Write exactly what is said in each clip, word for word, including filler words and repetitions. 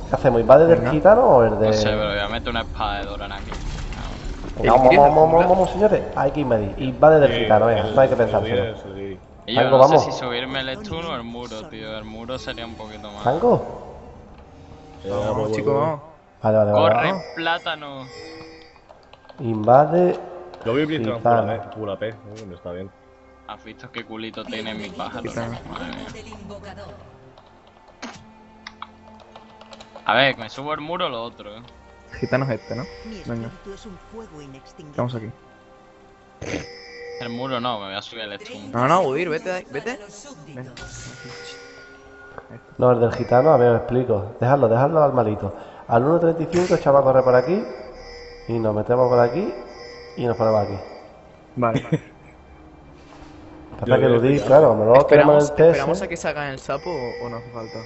¿Qué hacemos? ¿Invade del gitano o el de...? No sé, pero voy a meter una espada de Doran aquí. Vamos, vamos, vamos, vamos, señores. Hay que invadir. Invade del gitano, venga, no hay que pensárselo. Y yo Tango, no sé vamos. si subirme el stun o el muro, tío. El muro sería un poquito más. ¿Tango? Vamos, chicos, vamos. Vale, vale, vale. ¡Corre, vamos. plátano! Invade... Yo voy a Blitzcrank gitano. pura P, pura P, me está bien. ¿Has visto qué culito tiene mi pájaro? Gitano. Madre mía. A ver, me subo el muro o lo otro, eh. Gitano es este, ¿no? Venga, estamos aquí. El muro no, me voy a subir el stun. No, no, huir, vete, de ahí, vete. Venga. No, el del gitano, a ver, os explico. Dejadlo, dejadlo al malito. Al uno treinta y cinco echamos a correr por aquí. Y nos metemos por aquí. Y nos ponemos aquí. Vale. Pasa que eludir, claro, me lo tenemos ¿Esperamos, en el ¿Esperamos a T S. que salgan el sapo o, o no hace falta?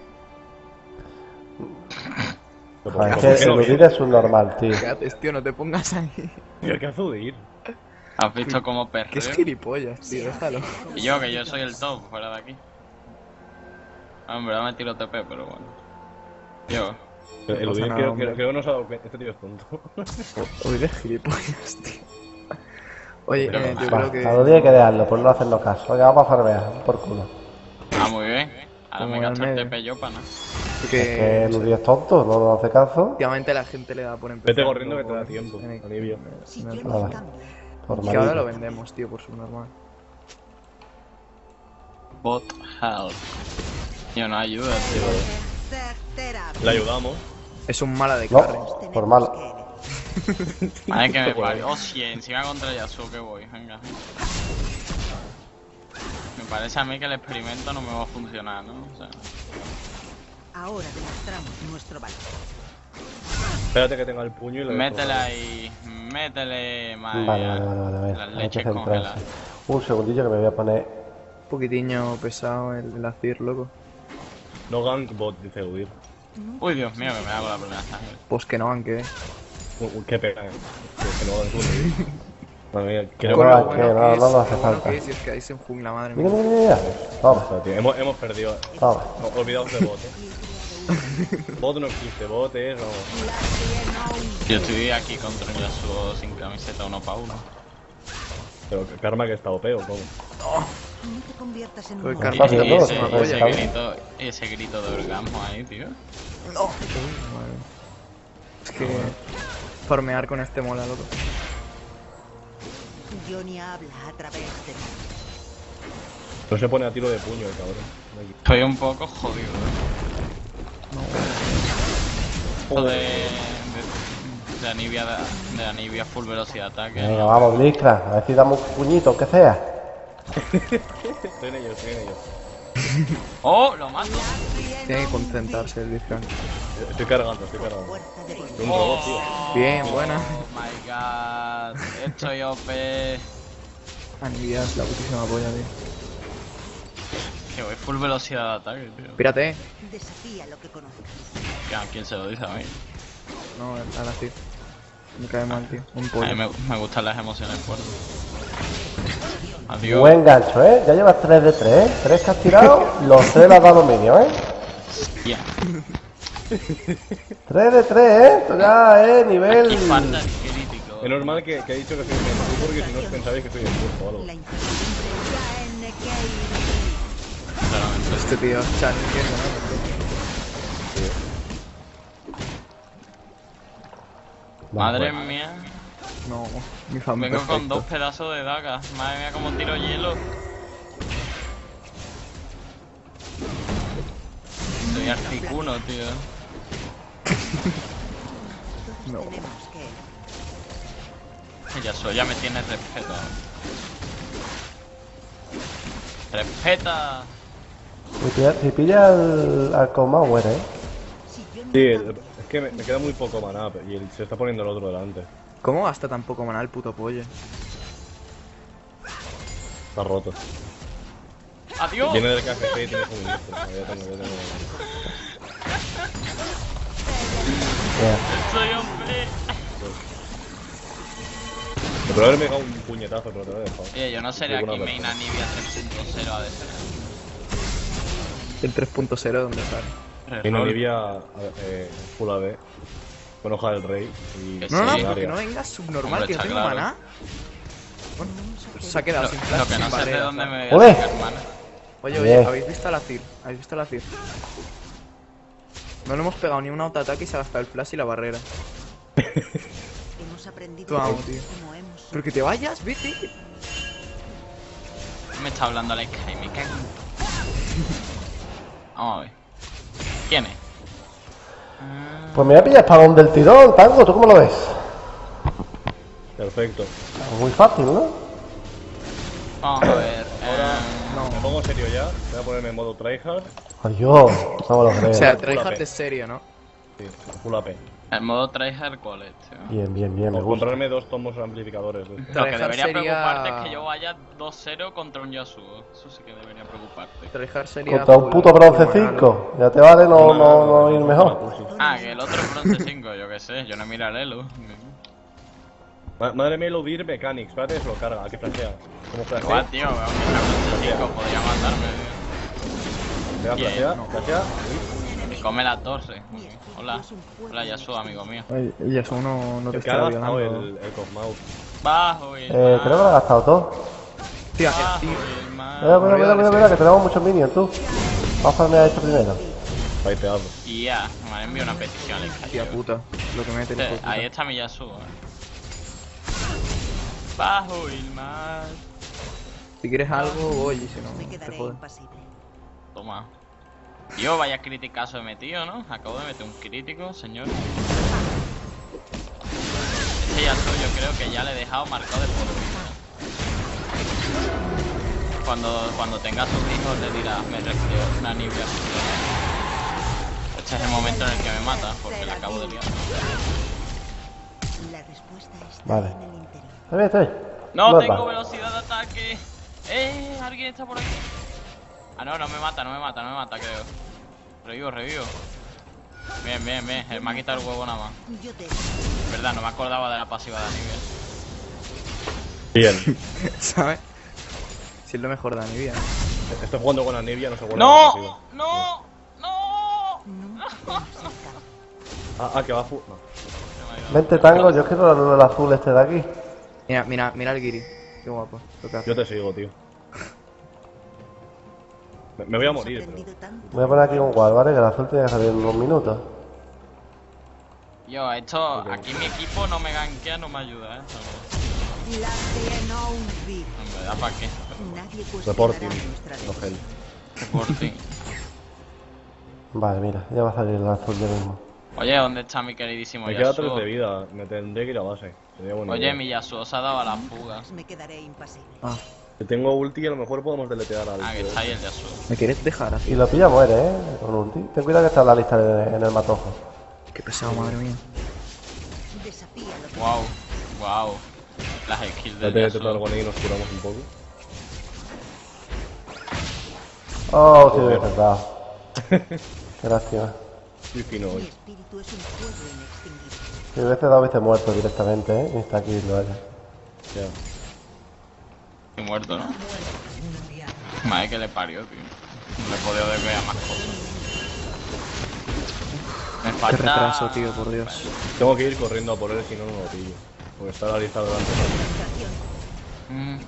Joder, es que eludir es un normal, tío. ¿Qué haces, tío? No te pongas ahí. Tío, ¿qué hace Udir? ¿Has visto cómo Que es perreo? gilipollas, tío, déjalo. Y yo, que yo soy el top, fuera de aquí. Ah, en verdad me tiro T P, pero bueno. Yo. El Udir nada, creo, hombre. creo, creo que no se ha dado cuenta. Este tío es tonto. Huir es gilipollas, tío. Oye, Pero eh, no, yo Va, creo que... a los días hay que dejarlo, por no hacernos caso. Venga, vamos a farmear, por culo. Ah, muy bien. Ahora Como me al gasto el medio. T P yo para nada. Porque... Es que eludir es tonto, no nos hace caso. Últimamente la gente le da por empezar. Vete corriendo que te luego da tiempo, en el- alivio. en el- Nada, por Que ahora lo malito. vendemos, tío, por subnormal. Bot help. Tío, no ayuda, tío. Le ayudamos. Es un mala de carry. No, por malo. Ay, que me parió. Oh, cien, encima contra Yasuo que voy, venga. Me parece a mí que el experimento no me va a funcionar, ¿no? O sea, Ahora demostramos nuestro valor. Espérate que tenga el puño y le métele ahí, métele, madre Vale, mía. vale, vale, vale, vale. Las Hay que leches centrarse. congeladas. Un segundillo que me voy a poner. Un poquitiño pesado el, el Azir, loco. No gank bot, dice Udir. Uy, Dios mío, que me hago la primera sangre. Pues que no, aunque... Uh, uh, qué pena, eh. Que, que no gank Udir. Madre mía, creo Con que lo no. bueno que no, no nos hace lo bueno falta. que es, y es que ahí se jungla, madre Mira, mía. mira, mira, mira. Toma, O sea, tío, hemos, hemos perdido. toma. No, olvidaos de bot, eh. Bot no existe, bot es. No. Yo estoy aquí contra el Yasuo sin camiseta uno para uno. Pero que Karma que está O P o cómo. No te conviertas en Joder, un Karma, Y, Fácil, y ¿no? ese, Sí, y ese está bien. grito, ese grito de orgasmo ahí, tío. Madre. Es que... Farmear con este mola, loco. Johnny habla a través de ti. No se pone a tiro de puño el cabrón. Aquí. Estoy un poco jodido, eh. Esto de, de, de Anivia, de, de Anivia full velocidad de ataque. Venga, vamos, Blitzcrank. A ver si damos un puñito, aunque sea. Estoy en ello, estoy en ello. ¡Oh! ¡Lo mato! Tiene que concentrarse el Blitzcrank. Estoy cargando, estoy cargando. Fuerza de Soy un robot, tío. Bien, buena. Oh my god. Estoy O P. Anivia es la putísima polla, tío. Que voy full velocidad de ataque, tío. Pírate. Desafía lo que conozcas. ¿A quién se lo dice a mí? No, al Azir. Me cae mal, tío. Un A mí pollo. me, me gustan las emociones fuertes. Adiós. Buen gancho, ¿eh? Ya llevas tres de tres, ¿eh? tres que has tirado, los tres le has dado medio, ¿eh? Ya. tres de tres, ¿eh? Esto ya es nivel... Aquí falta el crítico. Es normal que, que he dicho que soy un porque si no os pensabais que soy el curso o algo. La información ya en Claramente. Este tío, Chan, ¿qué es, no? Madre mía. No, mi fan Vengo perfecto. con dos pedazos de daga. Madre mía, como tiro hielo. Soy articuno, tío. No. tenemos que... Ya soy, ya me tienes respeto. ¡Respeta! Si pilla, si pilla al, al Comao, muere, ¿eh? Si yo no Sí, el- cambio, es que me, me queda muy poco maná y el- se está poniendo el otro delante. ¿Cómo gasta tan poco maná el puto pollo? Está roto. ¡Adiós! Viene del K F C y tiene suministro. Ya tengo, ya tengo. Mira. ¡Soy hombre! Me podría haber pegado un puñetazo, pero te lo he dejado. Oye, yo no seré Alguna aquí main persona. Anivia tres punto cero A D C. El tres punto cero, ¿dónde sale? En Olivia, eh, full A D. Con hoja del rey. Y Que No, no, sí. no, que no vengas subnormal, Hombre, que no está tengo claro. maná. Bueno, se ha quedado Lo, sin lo flash, que no sin sé es de barrera, dónde ¿sabes? me voy Ole. a sacar mana. Oye, Bien. oye, ¿habéis visto a la Cir? ¿Habéis visto a la Cir? No le hemos pegado ni un autoataque y se ha gastado el flash y la barrera. Hemos aprendido Tú amo, tanto tío. como hemos Pero que te vayas, vete. Me está hablando la Sky, me cago. Vamos a ver. ¿Quién es? Ah, Pues me voy a pillar para donde del tirón, Tango, ¿tú cómo lo ves? Perfecto. Muy fácil, ¿no? Vamos a ver. Ahora eh, me pongo serio ya. Voy a ponerme en modo tryhard. Adiós, no me lo creo. O sea, Full tryhard A P. de serio, ¿no? Sí, full A P. el modo tryhard cuál es, tío. Bien, bien, bien, me Por gusta. comprarme dos tomos amplificadores de estos. Lo que Tryhard debería sería- preocuparte es que yo vaya dos cero contra un Yasuo. Eso sí que debería preocuparte. Tryhard sería. Contra un full- puto bronce full maná, cinco. Ya te vale no, no, no ir mejor. Ah, que el otro es bronce cinco, yo qué sé, yo no miro el elo. Ma- Madre mía, Eludir Mechanics. Espérate, se lo carga. ¿A qué flashea? ¿Cómo Igual, flashea? tío, aunque sea bronce cinco, podría matarme, Pega, Bien, flashea, no. flashea. tío. Me come la torre. Hola, hola Yasuo, amigo mío. Ay, y eso no, no te El que ha está gastado violando. el, el Cosmouse. Bajo y Eh, creo que lo he gastado todo. Tía, Bajo tío. y Mira, mal. mira, mira, olvidar mira, ese. mira, que tenemos muchos minions, tú. Vamos a farmear esto primero. Paiteado. Y ya, me han enviado una petición al Sky. Tía puta. Lo que mete el hijo de puta. Ahí está mi Yasuo. eh. Bajo y mal. Si quieres algo, voy, y si no, me te quedaré jodes. impasible. Toma. Tío, vaya criticazo he metido, ¿no? Acabo de meter un crítico, señor. Este Yasuo yo creo que ya le he dejado marcado de por vida. Cuando, cuando tenga sus hijos le dirá, me recreo una Nibia. Este es el momento en el que me mata, porque le acabo de liar. La respuesta está Vale. en el interior. Está bien, está bien. No Los tengo va. velocidad de ataque. Eh, alguien está por aquí. Ah, no, no me mata, no me mata, no me mata, creo. Revivo, revivo. Bien, bien, bien. Eh, me ha quitado el huevo nada más. Yo te Verdad, no me acordaba de la pasiva de Anivia. Bien. ¿Sabes? Si es lo mejor de mi vida. Estoy jugando con Anivia, no se acuerda. ¡No! ¡No! ¡No! nunca hemos cercado. Ah, ah, que va full. No. Vente, Tango, yo quiero la luz del azul este de aquí. Mira, mira, mira el Giri. Qué guapo. Lo que hace. Yo te sigo, tío. Me, me voy a Hemos morir, pero. aprendido tanto Voy a poner aquí un guard, ¿vale? Que el azul tiene que salir en unos minutos. Yo, esto, aquí mi equipo no me gankea, no me ayuda, eh. La Cienouvi. En verdad, ¿para qué? Nadie cuestionará Reporting. nuestra No, gel. decisión. Por ti. Vale, mira, ya va a salir el azul ya mismo. Oye, ¿dónde está mi queridísimo Me queda tres Yasuo? de vida. Me tendré que ir a base. Sería buena Oye, idea. mi Yasuo se ha dado a la fuga. Me quedaré impasible. Ah, Si tengo ulti, a lo mejor podemos deletear al. Ah, que tío. está ahí el Yasuo. ¿me quieres dejar así? Y lo pilla muere, ¿eh? Con ulti. Ten cuidado que está en la lista de- en el matojo. Qué pesado, madre mía. Desafía lo que Wow, wow. Las skills del Vete a tratar Yasuo. con él y nos curamos un poco. Oh, sí, de verdad. Qué lástima. Y fino mi hoy. espíritu es un fuego inextinguible. Si hubiese dado hubiese muerto directamente, ¿eh? Y está aquí, lo haya. Ya. Estoy muerto, ¿no? Madre que le parió, tío. No le he podido desvear más cosas. Me Qué falta... retraso, tío, por Dios. Tengo que ir corriendo a por él, si no, no lo pillo. Porque está la lista delante. Concentración. Mm,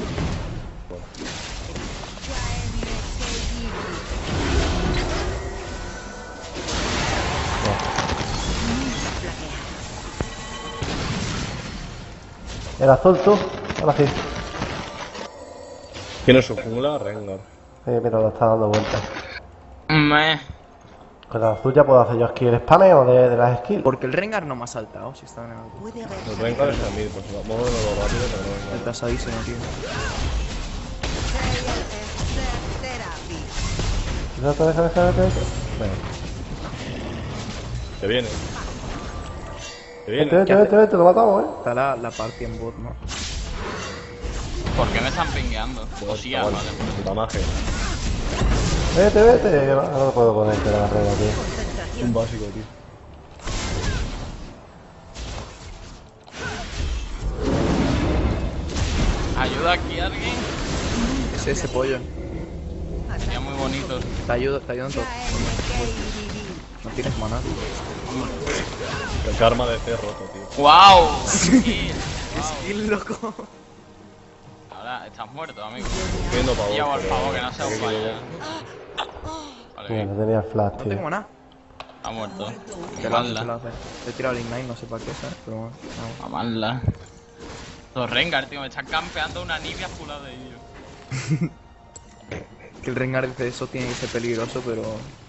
El azul, tú. Ahora sí. ¿Quién es su jungla? Rengar. Eh, mira, lo está dando vueltas. me... Con el azul ya puedo hacer yo aquí el spameo de, de las skills. Porque el Rengar no me ha saltado si está en el alto. Puede haber El Rengar está a mí, pues vamos a lo rápido, pero no El venga. tasadísimo, tío. Therapy. Deja, deja, deja, deja, deja. Venga. Que viene. Que Vete, viene. vete, vete, vete, lo matamos, ¿eh? Está la, la party en bot, ¿no? ¿Por qué me están pingueando? O sí, ah, Chaval, vale. puta magia. Vete, vete. que No, no lo puedo ponerte la barrera, tío. Un Concentración. básico, tío. ¿Ayuda aquí alguien? Ese, ese pollo. Sería muy bonito. Te ayudo, te ayudo en todo. No tienes maná. El karma de C roto, tío. ¡Wow! ¡Qué skill! ¡Qué skill, loco! Ahora estás muerto, amigo. Viendo pa' vos, Ya, por pero- favor, que no sea un que- que- fallo. Vale, Mira, bien. no tenía flash, No tío. tengo maná. Está muerto. Te lo hace, te lo Amarla. hace. He tirado el ignite, no sé para qué, ¿sabes? Pero bueno. no. Amarla. Los Rengar, tío, me están campeando una Nibia full de ellos. Que el Rengar dice eso tiene que ser peligroso, pero...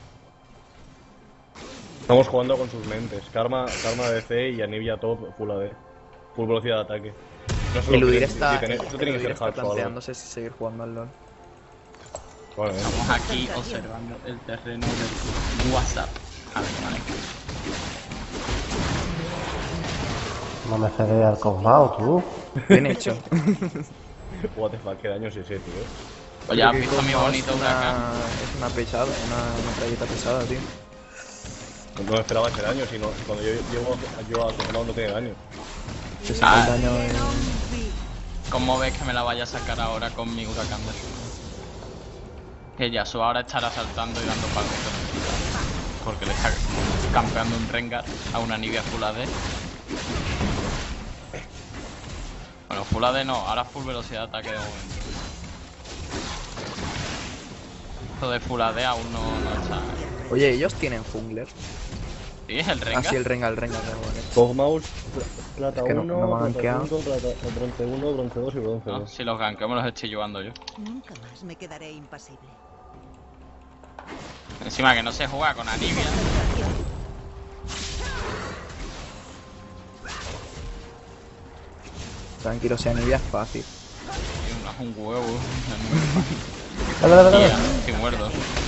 Estamos jugando con sus mentes. Karma, Karma D C y Anivia top full A D. Full velocidad de ataque. No sé lo Eludir que- está, sí, tiene- Eso tiene que Eludir ser está hacks o algo. planteándose si seguir jugando al LoL. Vale, venga. Estamos aquí observando el terreno del WhatsApp. A ver, vale. No me cedé al Cosmao, tú. Bien hecho. What the fuck, qué daño es ese, tío. Oye, ¿has Creo que visto mi Cosmos bonito es una- huracán? Es una pesada, una metralleta pesada, tío. No me esperaba ese daño, sino cuando yo llego a- yo a Cosmao no tiene daño. Se Ah. saca el daño de... ¿Cómo ves que me la vaya a sacar ahora con mi huracán de sur? Que Yasuo ahora estará saltando y dando palmitos. Porque le está campeando un Rengar a una Nibia full A D. Bueno, full A D no, ahora full velocidad de ataque de momento. Esto de full A D aún no, no está. Oye, ellos tienen jungler. ¿Sí? ¿El Rengar? Ah, sí, el Rengar, el Rengar. el Rengar. Cosmao, plata Es que no- uno, no me han plata gankeado. cinco, plata, bronce uno, bronce dos y bronce No, dos. si los ganqueo me los estoy llevando yo. Nunca más me quedaré impasible. Encima que no se juega con Anivia. Tranquilo, si Anivia es fácil. Es un huevo. Dale, dale, dale. Tía, estoy muerto.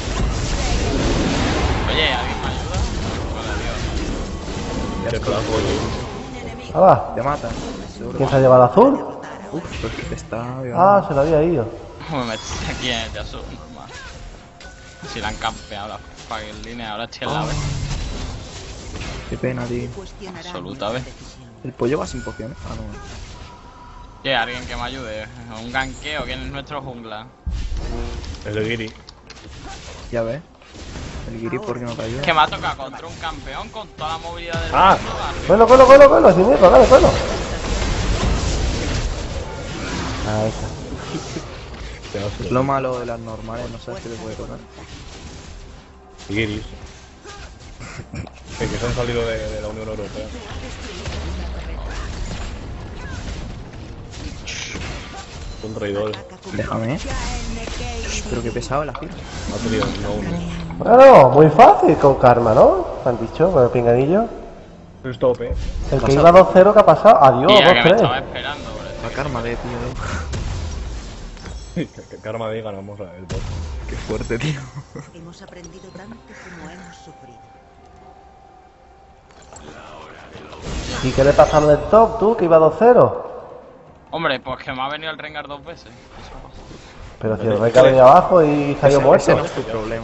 Oye, ¿alguien me ayuda? Hola, Dios. Qué plazo, tío. Ah, va. Te matan, seguro. ¿Quién se ha llevado el azul? Uf, pues que te está... Ah, se lo había ido. Me metí aquí en el Yasuo, normal. Si la han campeado la fucking línea, ahora estoy en la B. Qué pena, tío. Cuestionarán Absoluta, mi ¿ves? decisión. ¿El pollo va sin pociones? Ah, no. Oye, alguien que me ayude. Un ganqueo, ¿quién es nuestro jungla? El de Giri. Ya ves. El Giri, ¿por qué no te ayuda? Es que me ha tocado contra un campeón con toda la movilidad del Ah. mundo. arriba. Cuelo, cuelo, cuelo, cuelo, sin miedo, dale, cuelo. Ahí está. Qué asco. Es lo malo de las normales, no sabes qué te puede tocar. Giris. Que, que se han salido de, de la Unión Europea. Son traidores. Déjame. Pero qué pesado la fila. Ha tenido no uno. Bueno, muy fácil con Karma, ¿no? Me han dicho, con el pinganillo. Stop, eh. El que iba dos cero, ¿qué ha pasado? Adiós, Tía, que dos me tres. estaba esperando, bro. La karma de tío. Que- que Karma de ganamos la- el bot. Qué fuerte, tío. Hemos aprendido tanto como hemos sufrido. ¿Y qué le pasa al del top, tú, que iba dos cero? Hombre, pues que me ha venido el Rengar dos veces. Eso pasa. Pero si el rey que ha venido abajo y se ha ido Ese- muerto. ese no es tu problema.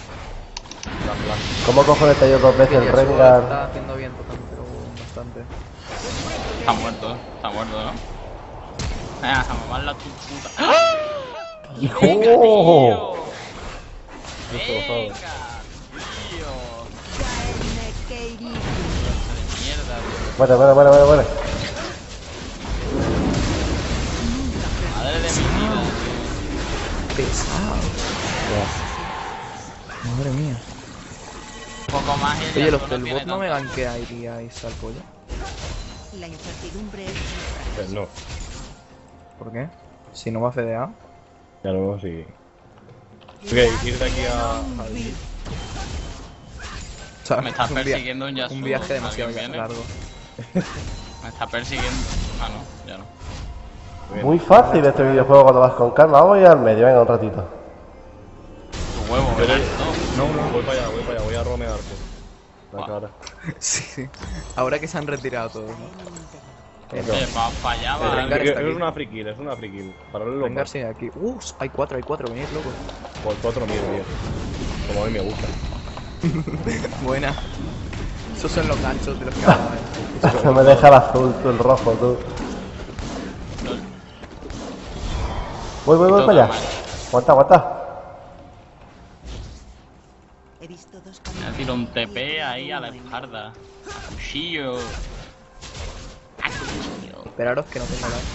¿Cómo cojones te ha ido dos veces el Yasuo Rengar? está haciendo bien total, pero bastante. Está muerto, está muerto, ¿no? Venga, a mamarla tu puta. ¡Hijo! ¡Venga, tío! Destrozado. ¡Venga, tío! De mierda, tío. Bueno, bueno, bueno, bueno, bueno. Madre de mi vida, Pesado. Madre mía. tío. Un poco más y el Oye, los Yasuo del tiene bot no me tanto. gankearíais al pollo. La incertidumbre es un Pues no. ¿Por qué? Si no va a F D A. Ya lo vemos y. Ok, ir de aquí a. a- O sea, Me está un via- persiguiendo un Yasuo. Un viaje demasiado ¿Alguien viene? largo. Me está persiguiendo. Ah, no, ya no. Muy fácil este videojuego cuando vas con Karma. Vamos a ir al medio, venga, un ratito. Tu huevo, ¿verdad? No. No, no, voy para allá, voy para allá, voy a romearte. La Buah. cara. Sí, sí. Ahora que se han retirado todos, ¿no? Oye, pa, pa allá El va. Rengar Es está aquí. una free kill, es una free kill. Paralelo. Rengar sigue aquí. Uh, hay cuatro, hay cuatro, venid locos. Por cuatro mil, bien. Como a mí me gusta. Buena. Esos son los ganchos de los que hablaba. No me deja el azul, tú, el rojo, tú. Voy, voy, voy Todo para allá. mal. Aguanta, aguanta. He visto dos El caminos. tipo tiro un T P ahí a la espalda. A cuchillo. A cuchillo. Esperaros que no tengo la...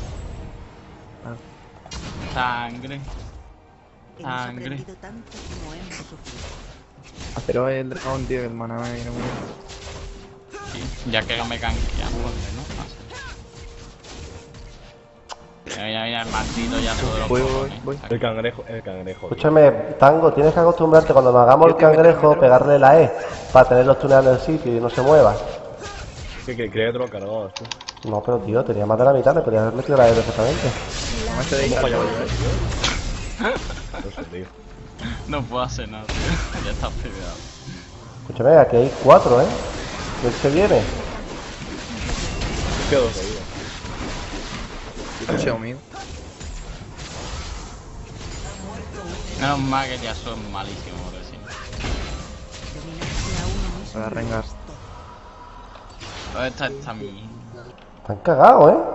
Sangre. Hemos Sangre. aprendido tanto como hemos sufrido. Pero el dragón, tío, que el maná me viene muy bien. Sí, ya que no me canquean, pues menos pasa. Mira, mira, mira, el maldito ya todo lo Voy, voy, cojones. voy. El cangrejo, el cangrejo. tío. Escúchame, Tango, tienes que acostumbrarte cuando nos hagamos el Yo te meto, cangrejo, meto. pegarle la E para tenerlos tuneados en el sitio y no se mueva. Que, que creía que te lo cargabas, tú. No, pero tío, tenía más de la mitad, le podías haber metido la E perfectamente. No me estoy ¿Cómo fallaba dejando, eso, ¿eh? tío? No sé, tío. No puedo hacer nada, tío. Ya está peleado. Escúchame, aquí hay cuatro, ¿eh? ¿Quién se viene? Es que dos de vida. Yo te mío. Menos mal que ya son malísimos, por decir. Dominarse a uno mismo. Voy a rengar. ¿Dónde está esta mi? Están cagados, ¿eh?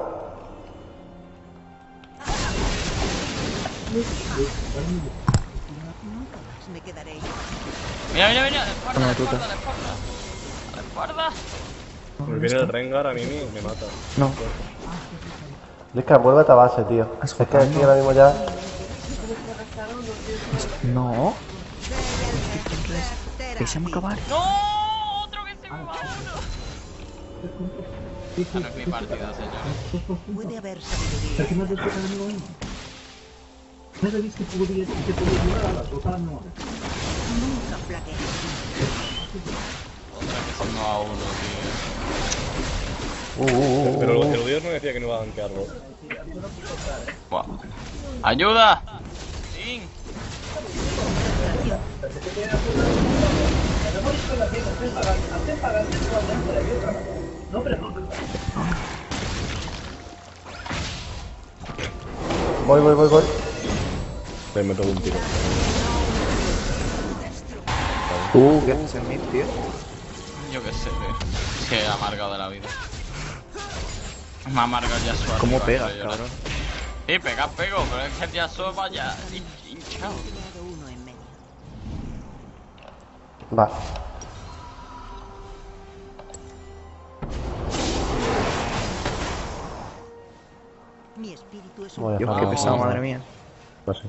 Nunca más me quedaré ahí. Mira, mira, mira, la espalda, Toma, la tuta. espalda, la espalda. La espalda. Me viene el Rengar a mí me, me mata. No. Lisca, vuélvete a base, tío. Es que aquí ahora mismo ya... No. Deixa'm acabar. ¡No! ¡Otro que se me va uno! Esta no es mi partida, señores. Puede haber sabiduría. Nunca flaquees. Otra que se me va uno, tío. Uh, uh, uh, Pero uh. el Dios no decía que no iba a gankearlo. Buah. ¡Ayuda! ¡Sin! Voy, voy, voy, voy. Le meto un tiro. Uh, ¿qué haces en mí, tío? Yo qué sé, tío. Es que he amargado de la vida. Me ha amargado ya su ¿Cómo arriba, pegas, quiero llorar. cabrón? Sí, pega, pego, pero es que el Yasuo vaya hin- hinchado. Creado uno en medio. Va. Mi espíritu es Voy a un Dios, qué dejar- pesado, Vamos. madre mía. Así.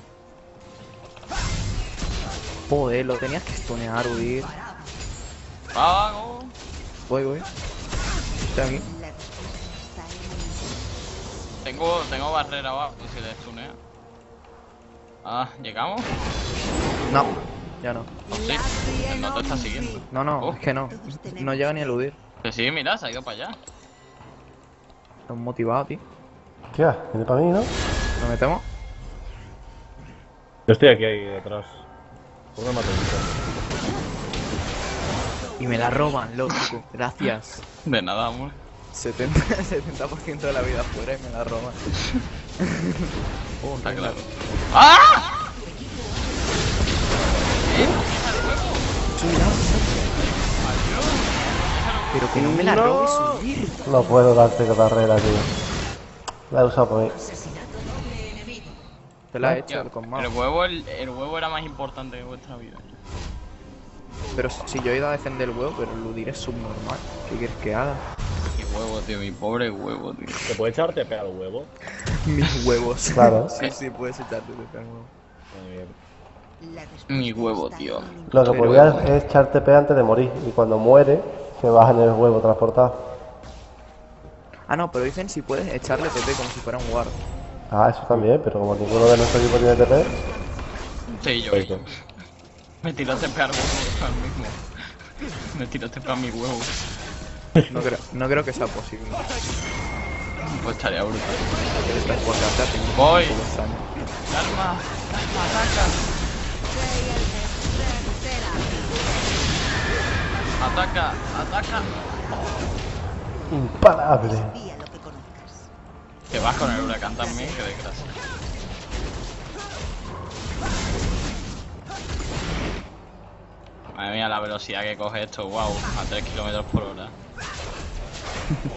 Joder, lo tenías que stunear, huir. ¡Vago! Voy, voy. Estoy aquí. La respuesta está en el Tengo, tengo barrera abajo, si le stunea. Ah, ¿llegamos? No, ya no. ¿O sí? El no te está siguiendo. No, no, Oh. es que no. No llega ni a eludir. Que sí, mira, se ha ido para allá. Estás motivado, tío. Hostia, viene para mí, ¿no? ¿Nos metemos? Yo estoy aquí ahí detrás. ¿Por qué me matas? Y me la roban, loco. Gracias. De nada, amor. setenta, setenta por ciento de la vida afuera y me la roban. Oh, Está venga. claro. ¡Ah! ¿Eh? Cuidado, pero que no me la robes, huir. No puedo darte barrera, tío. La he usado por mí. Te la he Tío, hecho con el más. huevo, el, el huevo era más importante que vuestra vida. Pero si yo he ido a defender el huevo, pero eludir es subnormal. ¿Qué quieres que haga? Mi huevo, tío, mi pobre huevo, tío. ¿Te puede echar T P al huevo? Mis huevos. Claro. Sí, sí, puedes echarte de pelo. Muy bien. La respuesta Mi huevo, está tío. en el Lo que Pero- podías es echar T P antes de morir. Y cuando muere, se baja en el huevo transportado. Ah, no, pero dicen si puedes echarle T P como si fuera un guard. Ah, eso también, pero como ninguno de nuestro equipo tiene T P, Sí, yo. Perfecto. Me tiraste pegar huevo al mismo. Me tiraste para mi huevo. No creo, no creo que sea posible. Pues estaría brutal. El transportarte a ti mismo Voy. es un poco extraño. Calma, calma, ataca. Ataca, ataca. imparable. Desvía lo que conozcas. Que vas con el huracán también, qué desgracia. Madre mía, la velocidad que coge esto, wow, a tres kilómetros por hora.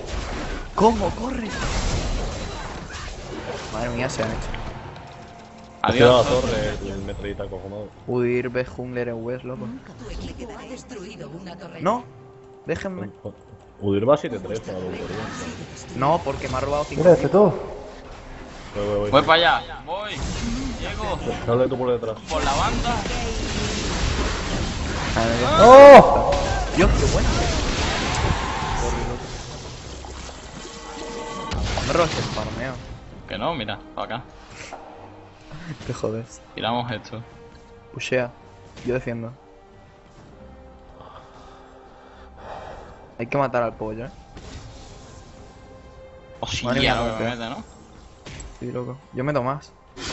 ¿Cómo? ¡Corre! Madre mía, se han hecho. Ha tirado la Adiós. torre, el metrallita cojonado. Udir, ve jungler en West, loco. Nunca tu equipo ha destruido una torre. No, déjenme. Udir va siete tres para la tontería. No, porque me ha robado cinco. Mira este tú. Voy, voy, voy. Voy para allá. Voy. Llego. Sale tú por detrás. Por la banda. ¡Oh! Dios, qué bueno. Me robas el farmeo. Que no, mira, para acá. Te jodes. Tiramos esto. Pushea. Yo defiendo. Hay que matar al pollo, eh. Hostia, Madre mía, lo que golpea. me mete, ¿no? Sí, loco. Yo meto más.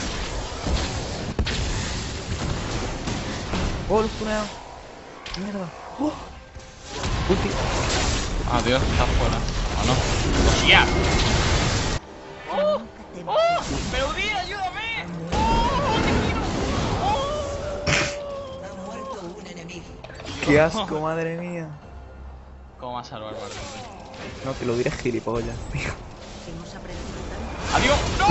Oh, lo he stuneado. Mierda. Oh. Ulti. Adiós, está fuera. ¿O no? ¡Hostia! Nunca temas ¡Oh! el fin. ¡Pero di, ayúdame! Ha muerto un enemigo. Qué asco, madre mía. ¿Cómo vas a salvar el barrio? No, que lo diré gilipollas, tío. Hemos aprendido tanto. ¡Adiós! ¡No!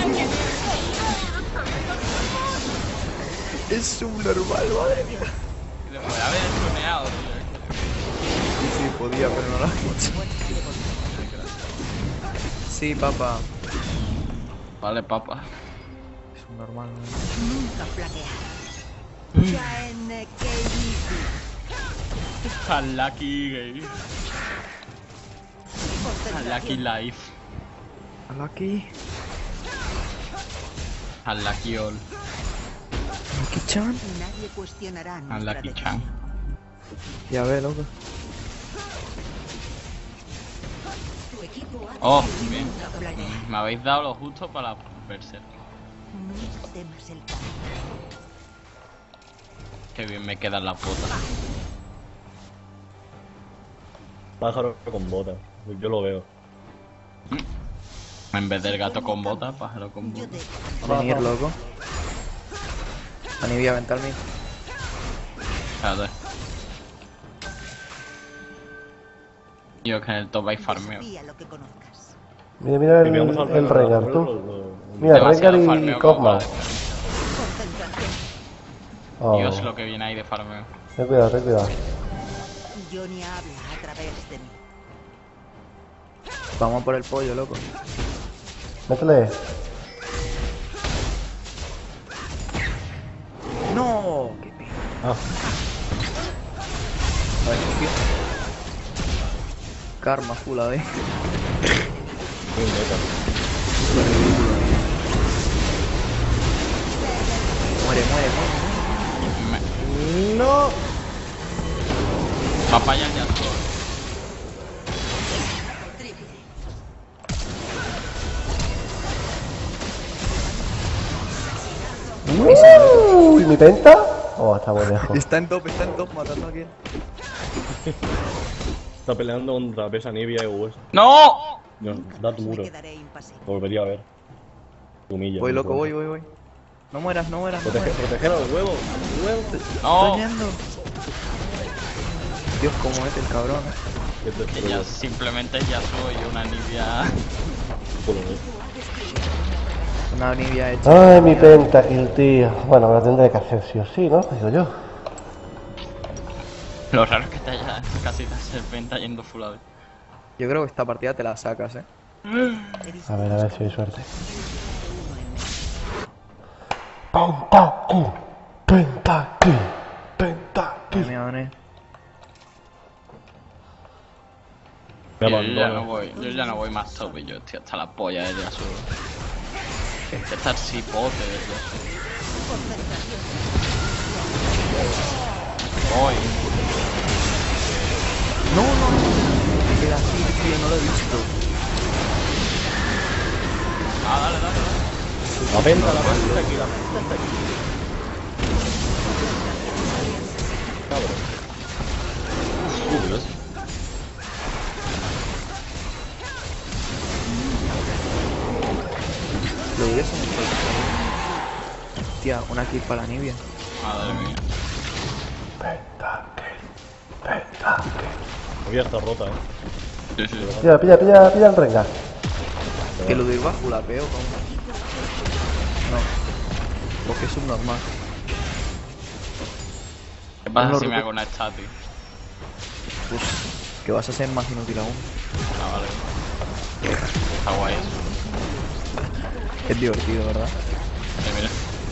Es subnormal, madre mía. Y después de haber estuneado, tío. Sí, sí, podía, pero no lo he hecho. Sí, papá. Vale, papa. Es subnormal, ¿no? Nunca flaquear. Ya en eh, K Unlucky gay. Unlucky life. Lucky. Unlucky all. Lucky Chan. Nadie cuestionará nuestra Unlucky decisión. chan. Ya ve, loco. Tu equipo ha Oh, destruido bien. una plaga. Me habéis dado lo justo para verse. Nunca temas el cambio. Qué bien me quedan las botas. Pájaro con botas. Yo lo veo. En vez del gato con botas, pájaro con Yo botas. te Venir, loco. Anivia, vente al mid. Espérate. Yo que en el top hay farmeo. desafía lo que conozcas. Mira, mira el, Y veamos al el Rengar, lo- tú. lo- lo- Mira, Demasiado Rengar y farmeo como Kog'Maw. para- Concentración. Oh, Dios, lo que viene ahí de farmeo. ten cuidado, ten cuidado. Johnny habla a través de mí. Vamos por el pollo, loco. Métele. No, qué pena. Ah, A ver, tío. Karma full A D. muy meta. Muere, muere, muere. Me... No. Papaya ya todo. Uy, ¿mi penta? Oh, está muy lejos. Está en top, está en top, matando a aquel. Está peleando contra Pesa Nibia y West. ¡No! No, Nunca da más tu me muro. quedaré impasible. Volvería a ver. Te humilla. Voy, muy loco, voy, pronto. voy, voy. No mueras, no mueras, no Protege, mueras. proteger al huevo. Huevo. ¡No! Estoy yendo. Dios, cómo mete el cabrón. eh. Que te- Que ya simplemente ya soy una Nibia. Culo, ¿eh? Una Anivia hecha. Ay, mi pentakill, tío. Bueno, me lo tendré que hacer sí o sí, ¿no? Digo yo. Lo raro es que te haya casi la serpenta yendo full A D. Yo creo que esta partida te la sacas, eh. A ver, a ver si hay suerte. Pentakill. Pentakill. Pentakill. Me gané. Me Yo, yo ya no abandono. voy, yo ya no voy más top y yo estoy hasta la polla de Yasuo. Este está el cipote de Yasuo. Voy. No, no, no. Me queda así, tío, no lo he visto. Ah, dale, dale, dale. La penta, la penta está aquí, la penta está aquí. Cabrón. Uh, Dios. Lo diré eso mucho. Hostia, una kill para la Anivia. Madre mía. Pentakill. Pentakill. La vida está rota, eh. Sí, sí. Pilla, pilla, pilla, pilla el Rengar. Que lo digo bajo la peo, como. No. Porque es subnormal. ¿Qué pasa No si lo me recu- hago una estatua? Pues que vas a ser más inútil aún. Ah, vale. Está guay eso. Es divertido, ¿verdad? Sí, mira.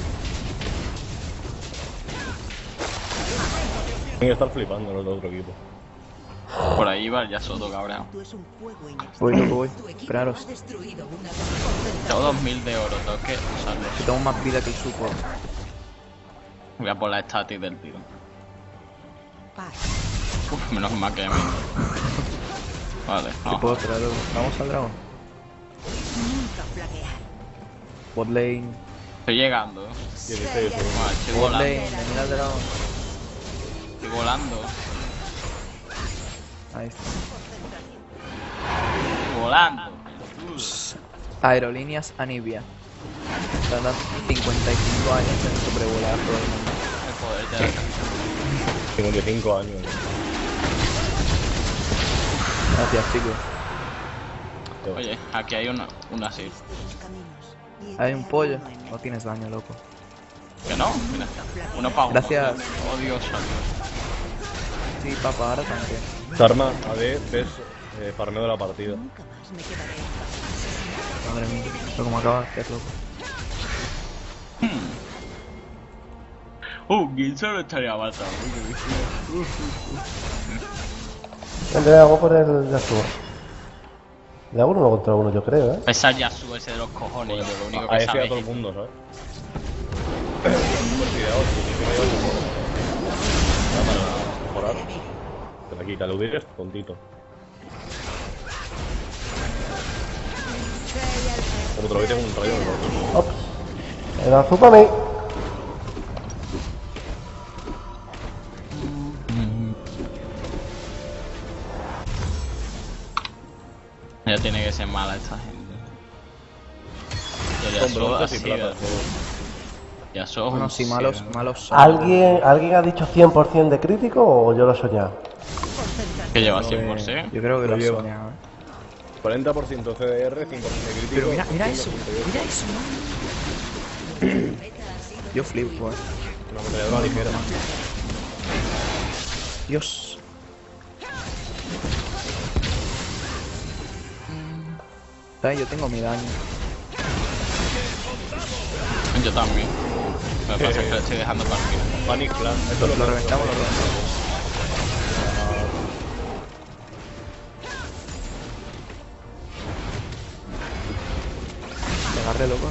Tienen que estar flipando los de otro equipo. Por ahí va el Yasuo cabreado. Tú es un juego Voy, loco, voy. Tu equipo Esperaros. ha destruido una Tengo dos mil de oro, tengo que usarle. Que tengo más vida que el support. Voy a por la estatis del tío. paz. Uf, menos mal que me... Vale, Que no. puedo esperar luego. Vamos al dragón. Nunca flaquear. Bot lane. Estoy llegando. dieciséis, Vale, estoy Bot volando. lane. Venid al dragón. Estoy volando. Ahí está. Estoy volando. Aerolíneas Anivia. Tardan cincuenta y cinco años en sobrevolar todo el mundo. El poder de la... cincuenta y cinco años. Gracias, chicos. Oye, aquí hay una, una así. Viste los caminos y Hay un enviar pollo. uno en No tienes daño, loco. ¿Que no? Mira. Uno para uno. Gracias. Oh, Dios. Sí, papá, ahora tanque. Karma, A D, ves eh, farmeo de la partida. Nunca más me quedaré en paz. Madre mía. Lo como acaba de hacer, loco. Uh, ¿quién solo estaría matando? Venga, vamos por el Yasuo. Le hago uno contra uno, yo creo, ¿eh? Esa Yasuo ese de los cojones, yo lo único A que ese a sabe todo es... el mundo, ¿sabes? Super ideado, si tienes que mejorar. Pero aquí, te eludir es tontito. Como te lo metes en un rayo de loco. Ops. El azul para mí. Ya tiene que ser mala esta gente. Yo Son Yasuo bronces y así, platas. Yasuo es Bueno, un sí, malos, ciego. malos son. ¿Alguien, ¿Alguien ha dicho cien por cien de crítico o yo lo he soñado? Que lleva Eh, cien por cien. Yo creo que Lo lo has lleva. soñado, eh. cuarenta por ciento C D R, cinco por ciento de crítico. Pero mira, mira eso. cien por ciento Mira eso, man. Yo flipo, eh. Una ametralladora ligera. Dios. Ay, yo tengo mi daño. Yo también. Lo que pasa es que lo estoy dejando para el final. Panic Flash, esto Lo reventamos, lo reventamos. Le agarré, loco.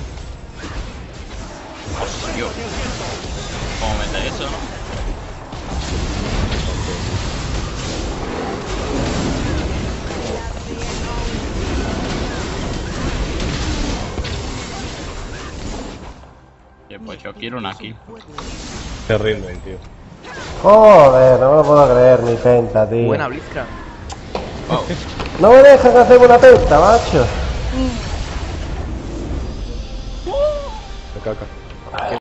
Yo. ¿Cómo mete eso, no? Oye, pues yo quiero una aquí. Se rinden, tío. Joder, no me lo puedo creer, mi penta, tío. Buena Blitzcrank. Oh. No me dejan hacer una penta, macho. De caca.